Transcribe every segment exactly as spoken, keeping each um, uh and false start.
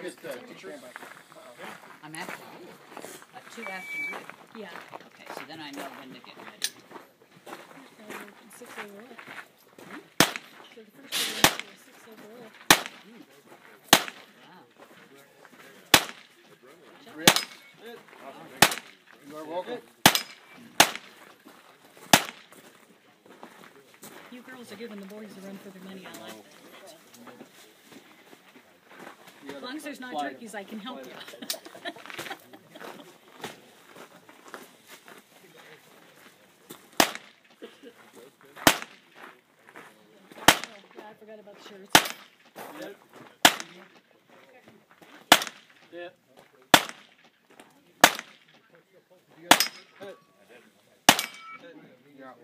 get uh, teachers. I'm after you. Uh, two after you. Yeah. Okay, so then I know when to get ready. Six over it. Hmm? So the first one was six over it. Wow. Chris, you are welcome. You girls are giving the boys a run for their money. I like that. As long as there's not turkeys, I can help you. I forgot about the shirts. Yep. Yep. You got it. Yeah.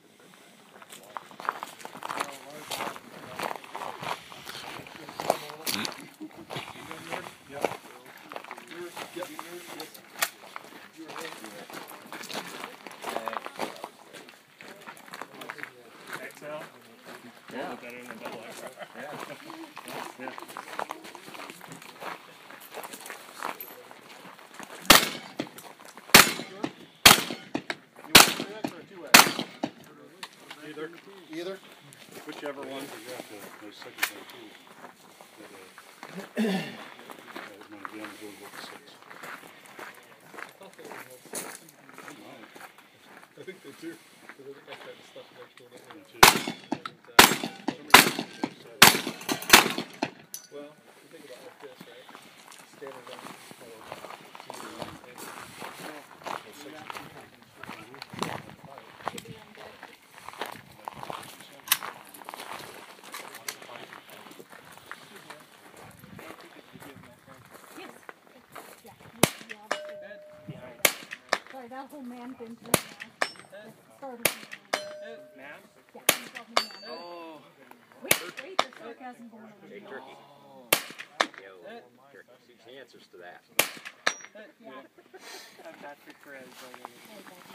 X L? Yeah. Better than a double X L. Yeah. Yeah. Either. Either. Whichever one. I think they do. Because I think I tried to stuff next door. Well, you think about it like this, right? Standard on Yes. Yeah. Sorry, that whole man thing threw me off. Started me off. Man? Yeah, you called me man. Oh. Wait, wait, there's sarcasm going on. Hey, turkey. Yo, turkey. She answers to that. Yeah. I'm Patrick Perez. Hey,